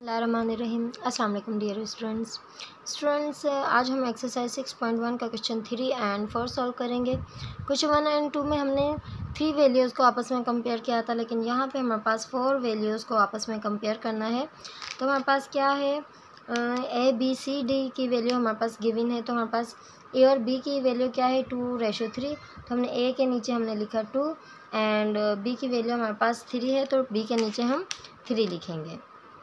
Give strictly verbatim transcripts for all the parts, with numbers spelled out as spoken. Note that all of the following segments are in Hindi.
बिस्मिल्लाहिर्रहमानिर्रहीम। अस्सलाम वालेकुम डियर स्टूडेंट्स स्टूडेंट्स आज हम एक्सरसाइज सिक्स पॉइंट वन का question three and four solve करेंगे। क्वेश्चन वन एंड टू में हमने थ्री वैल्यूज़ को आपस में कंपेयर किया था, लेकिन यहाँ पे हमारे पास फोर वैल्यूज़ को आपस में कंपेयर करना है। तो हमारे पास क्या है, ए बी सी डी की वैल्यू हमारे पास गिवन है। तो हमारे पास ए और बी की वैल्यू क्या है, टू रेशो थ्री। तो हमने ए के नीचे हमने लिखा टू एंड बी की वैल्यू हमारे पास थ्री है, तो बी के नीचे हम थ्री लिखेंगे।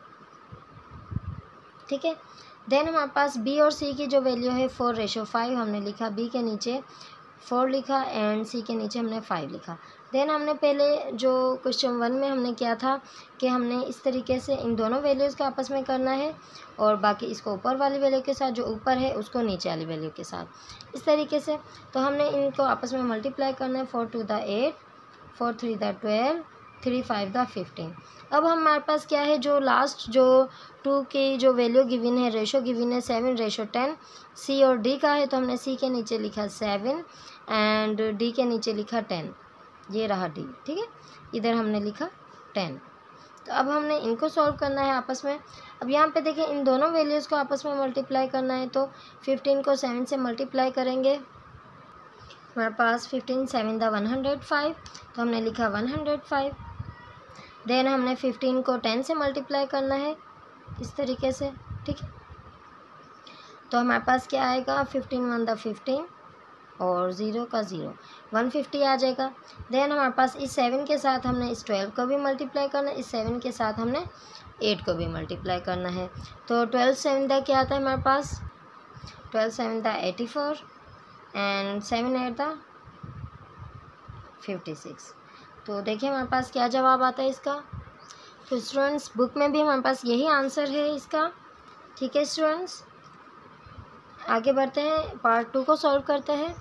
ठीक है। देन हमारे पास बी और सी की जो वैल्यू है फोर रेशो फाइव हमने लिखा, बी के नीचे फोर लिखा एंड सी के नीचे हमने फाइव लिखा। देन हमने पहले जो क्वेश्चन वन में हमने किया था कि हमने इस तरीके से इन दोनों वैल्यूज़ को आपस में करना है और बाकी इसको ऊपर वाली वैल्यू के साथ, जो ऊपर है उसको नीचे वाली वैल्यू के साथ, इस तरीके से। तो हमने इनको आपस में मल्टीप्लाई करना है, four two the eight, four three the twelve, three five the fifteen. अब हमारे पास क्या है, जो लास्ट जो टू की जो वैल्यू गिवन है, रेशो गिवन है सेवन रेशो टेन, सी और डी का है। तो हमने सी के नीचे लिखा सेवन एंड डी के नीचे लिखा टेन, ये रहा डी। ठीक है, इधर हमने लिखा टेन। तो अब हमने इनको सॉल्व करना है आपस में। अब यहाँ पे देखें, इन दोनों वैल्यूज़ को आपस में मल्टीप्लाई करना है। तो फिफ्टीन को सेवन से मल्टीप्लाई करेंगे, हमारे पास fifteen seven the one hundred five, तो हमने लिखा वन हंड्रेड फाइव। देन हमने फिफ्टीन को टेन से मल्टीप्लाई करना है इस तरीके से। ठीक है, तो हमारे पास क्या आएगा, फिफ्टीन वन द फिफ्टीन और ज़ीरो का ज़ीरो, वन फिफ्टी आ जाएगा। देन हमारे पास इस सेवन के साथ हमने इस ट्वेल्व को भी मल्टीप्लाई करना है, इस सेवन के साथ हमने एट को भी मल्टीप्लाई करना है। तो ट्वेल्व सेवन द क्या आता है हमारे पास, twelve seven the eighty four and seven eight the fifty six. तो देखिए हमारे पास क्या जवाब आता है इसका। तो स्टूडेंट्स बुक में भी हमारे पास यही आंसर है इसका। ठीक है स्टूडेंट्स, आगे बढ़ते हैं, पार्ट टू को सॉल्व करते हैं।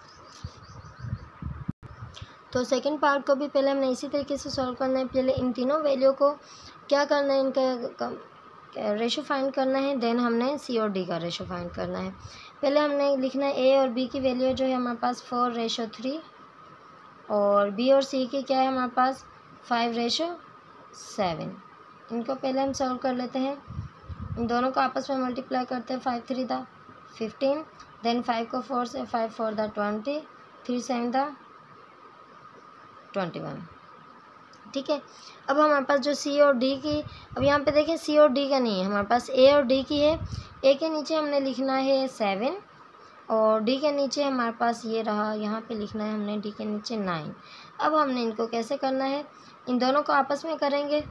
तो सेकंड पार्ट को भी पहले हमने इसी तरीके से सॉल्व करना है। पहले इन तीनों वैल्यू को क्या करना है, इनका रेशो फाइंड करना है। देन हमने सी और डी का रेशो फाइंड करना है। पहले हमने लिखना है ए और बी की वैल्यू जो है हमारे पास फोर रेशो थ्री, और बी और सी की क्या है हमारे पास फाइव रेशो सेवन। इनको पहले हम सॉल्व कर लेते हैं। इन दोनों को आपस में मल्टीप्लाई करते हैं, five three the fifteen, then five को फोर से, five four the twenty, three seven the twenty one. ठीक है, अब हमारे पास जो सी और डी की, अब यहाँ पे देखें सी और डी का नहीं है, हमारे पास ए और डी की है। ए के नीचे हमने लिखना है सेवन और डी के नीचे हमारे पास ये रहा, यहाँ पे लिखना है हमने डी के नीचे नाइन। अब हमने इनको कैसे करना है, इन दोनों को आपस में करेंगे।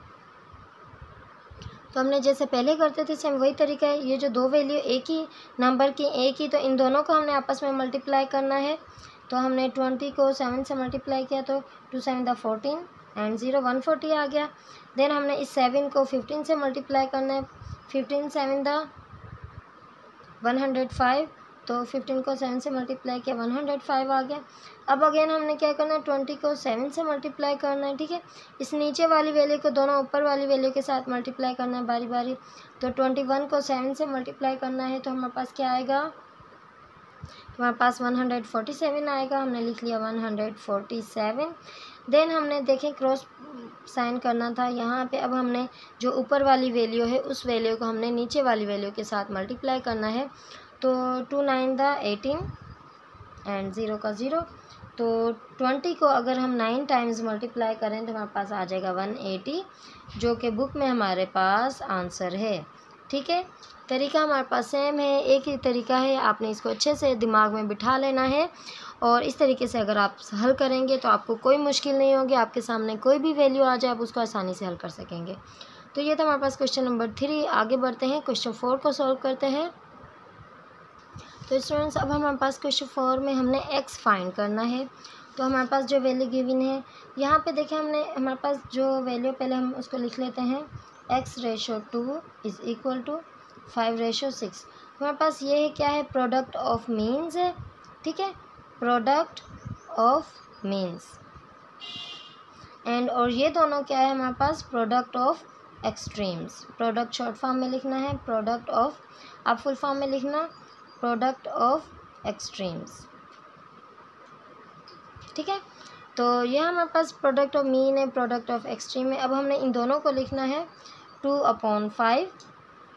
तो हमने जैसे पहले करते थे सेम वही तरीका है। ये जो दो वैल्यू एक ही नंबर की एक ही, तो इन दोनों को हमने आपस में मल्टीप्लाई करना है। तो हमने ट्वेंटी को सेवन से मल्टीप्लाई किया, तो two seven the fourteen and zero one forty आ गया। देन हमने इस सेवन को फिफ्टीन से मल्टीप्लाई करना है, fifteen seven the one hundred five, तो फिफ्टीन को सेवन से मल्टीप्लाई किया, वन हंड्रेड फाइव आ गया। अब अगेन हमने क्या करना है, ट्वेंटी को सेवन से मल्टीप्लाई करना है। ठीक है, इस नीचे वाली वैल्यू को दोनों ऊपर वाली वैल्यू के साथ मल्टीप्लाई करना है बारी बारी। तो ट्वेंटी वन को सेवन से मल्टीप्लाई करना है, तो हमारे पास क्या आएगा, हमारे पास वन हंड्रेड फोर्टी सेवन आएगा। हमने लिख लिया one hundred forty seven. Then हमने देखें क्रॉस साइन करना था यहाँ पे। अब हमने जो ऊपर वाली वैल्यू है उस वैल्यू को हमने नीचे वाली वैल्यू के साथ मल्टीप्लाई करना है। तो two nine the eighteen and zero का ज़ीरो। तो ट्वेंटी को अगर हम नाइन टाइम्स मल्टीप्लाई करें तो हमारे पास आ जाएगा वन एटी, जो कि बुक में हमारे पास आंसर है। ठीक है, तरीका हमारे पास सेम है, एक ही तरीका है। आपने इसको अच्छे से दिमाग में बिठा लेना है और इस तरीके से अगर आप हल करेंगे तो आपको कोई मुश्किल नहीं होगी। आपके सामने कोई भी वैल्यू आ जाए आप उसको आसानी से हल कर सकेंगे। तो ये था हमारे पास क्वेश्चन नंबर थ्री। आगे बढ़ते हैं, क्वेश्चन फोर को सॉल्व करते हैं। तो स्टूडेंट्स अब हमारे पास क्वेश्चन फोर में हमने एक्स फाइंड करना है। तो हमारे पास जो वैल्यू गिवन है यहाँ पे देखें, हमने हमारे पास जो वैल्यू पहले हम उसको लिख लेते हैं, X ratio two is equal to five ratio six. हमारे पास ये है क्या है, प्रोडक्ट ऑफ मीन्स है। ठीक है, प्रोडक्ट ऑफ मीन्स एंड और ये दोनों क्या है हमारे पास, product of extremes. Product short form में लिखना है, प्रोडक्ट ऑफ, आप फुल फॉर्म में लिखना प्रोडक्ट ऑफ एक्सट्रीम्स। ठीक है, तो यह हमारे पास प्रोडक्ट ऑफ मीन है, प्रोडक्ट ऑफ एक्सट्रीम है। अब हमने इन दोनों को लिखना है टू अपॉन फाइव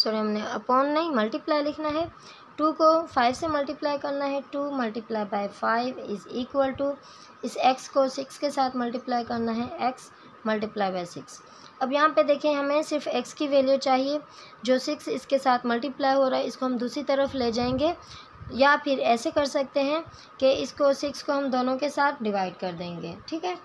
सॉरी हमने अपॉन नहीं मल्टीप्लाई लिखना है। टू को फाइव से मल्टीप्लाई करना है, two multiply by five is equal to, इस एक्स को सिक्स के साथ मल्टीप्लाई करना है, एक्स मल्टीप्लाई बाय सिक्स। अब यहाँ पे देखें हमें सिर्फ एक्स की वैल्यू चाहिए, जो सिक्स इसके साथ मल्टीप्लाई हो रहा है इसको हम दूसरी तरफ ले जाएंगे, या फिर ऐसे कर सकते हैं कि इसको सिक्स को हम दोनों के साथ डिवाइड कर देंगे। ठीक है,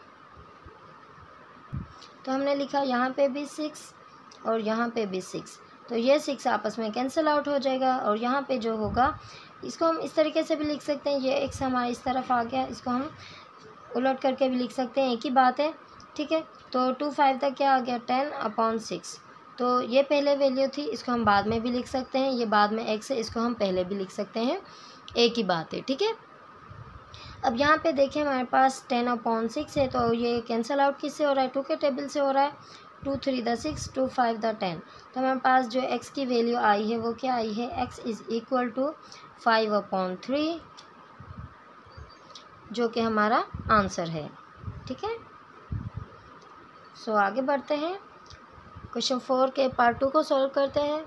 तो हमने लिखा यहाँ पे भी सिक्स और यहाँ पे भी सिक्स, तो ये सिक्स आपस में कैंसिल आउट हो जाएगा। और यहाँ पे जो होगा इसको हम इस तरीके से भी लिख सकते हैं, ये एक्स हमारा इस तरफ आ गया, इसको हम उलट करके भी लिख सकते हैं, एक ही बात है। ठीक है, तो टू फाइव तक क्या आ गया, टेन अपॉन सिक्स, तो ये पहले वैल्यू थी, इसको हम बाद में भी लिख सकते हैं, ये बाद में एक्स है, इसको हम पहले भी लिख सकते हैं, एक ही बात है। ठीक है, अब यहाँ पे देखें हमारे पास टेन अपॉन सिक्स है, तो ये कैंसिल आउट किससे हो रहा है, टू के टेबल से हो रहा है, two three the six, two five the ten, तो हमारे पास जो एक्स की वैल्यू आई है वो क्या आई है, X is equal to five upon three, जो कि हमारा आंसर है। ठीक है, सो आगे बढ़ते हैं, क्वेश्चन फोर के पार्ट टू को सॉल्व करते हैं।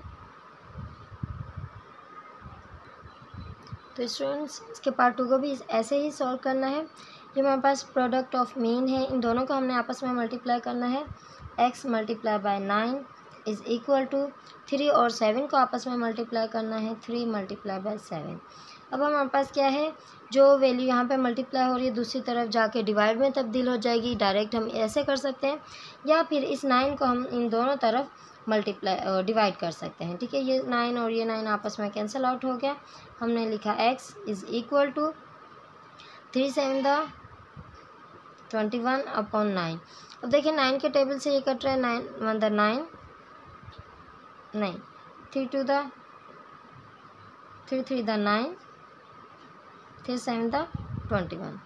तो स्टूडेंट्स इसके पार्ट टू को भी ऐसे ही सॉल्व करना है। ये हमारे पास प्रोडक्ट ऑफ मीन है, इन दोनों को हमने आपस में मल्टीप्लाई करना है, X multiply by nine is equal to, three और सेवन को आपस में मल्टीप्लाई करना है, थ्री मल्टीप्लाई बाय सेवन। अब हमारे पास क्या है, जो वैल्यू यहाँ पे मल्टीप्लाई हो रही है दूसरी तरफ जाके डिवाइड में तब्दील हो जाएगी, डायरेक्ट हम ऐसे कर सकते हैं, या फिर इस नाइन को हम इन दोनों तरफ मल्टीप्लाई डिवाइड कर सकते हैं। ठीक है, ये नाइन और ये नाइन आपस में कैंसिल आउट हो गया, हमने लिखा X is equal to three seven the twenty one upon nine. अब देखिए नाइन के टेबल से ये कट रहा है, नाइन वन द नाइन, नहीं three two the three three the nine, three seven the twenty one,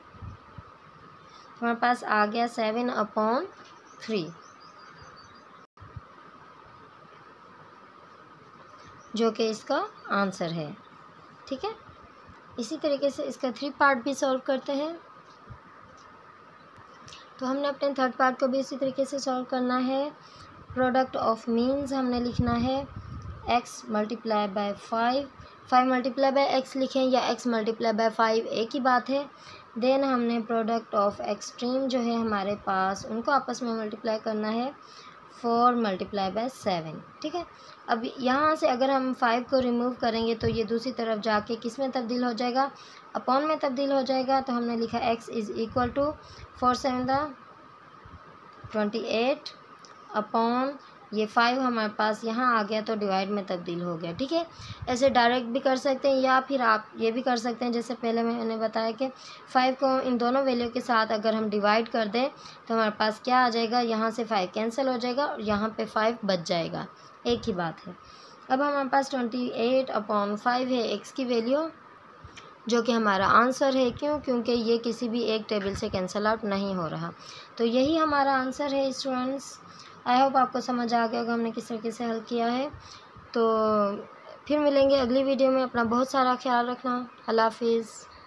हमारे पास आ गया सेवन अपॉन थ्री, जो कि इसका आंसर है। ठीक है, इसी तरीके से इसका थ्री पार्ट भी सॉल्व करते हैं। तो हमने अपने थर्ड पार्ट को भी इसी तरीके से सॉल्व करना है। प्रोडक्ट ऑफ मीन्स हमने लिखना है X multiply by five, five multiply by X लिखें या एक्स मल्टीप्लाई बाय फाइव, एक ही बात है। देन हमने प्रोडक्ट ऑफ एक्सट्रीम जो है हमारे पास उनको आपस में मल्टीप्लाई करना है, फोर मल्टीप्लाई बाय सेवन। ठीक है, अब यहाँ से अगर हम फाइव को रिमूव करेंगे तो ये दूसरी तरफ जाके किस में तब्दील हो जाएगा, अपॉन में तब्दील हो जाएगा। तो हमने लिखा X is equal to four seven the twenty eight upon ये फाइव हमारे पास यहाँ आ गया तो डिवाइड में तब्दील हो गया। ठीक है, ऐसे डायरेक्ट भी कर सकते हैं, या फिर आप ये भी कर सकते हैं जैसे पहले मैंने बताया कि फाइव को इन दोनों वैल्यू के साथ अगर हम डिवाइड कर दें तो हमारे पास क्या आ जाएगा, यहाँ से फाइव कैंसिल हो जाएगा और यहाँ पे फाइव बच जाएगा, एक ही बात है। अब हमारे पास ट्वेंटी एट अपॉन फाइव है एक्स की वैल्यू, जो कि हमारा आंसर है। क्यों, क्योंकि ये किसी भी एक टेबल से कैंसिल आउट नहीं हो रहा, तो यही हमारा आंसर है स्टूडेंट्स। आई होप आपको समझ आ गया होगा हमने किस तरीके से हल किया है। तो फिर मिलेंगे अगली वीडियो में, अपना बहुत सारा ख्याल रखना, अल्लाह हाफिज़।